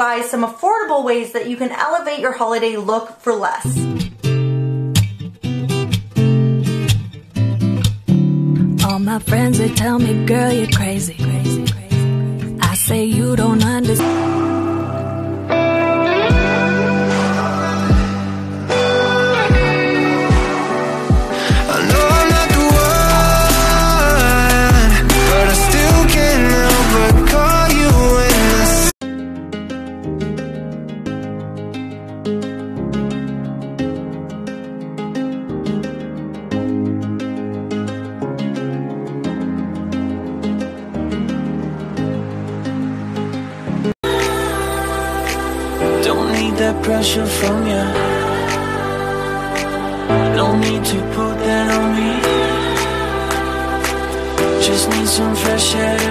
guys some affordable ways that you can elevate your holiday look for less. All my friends, they tell me, girl, you're crazy. I say you don't understand. Don't need that pressure from you. No need to put that on me. Just need some fresh air to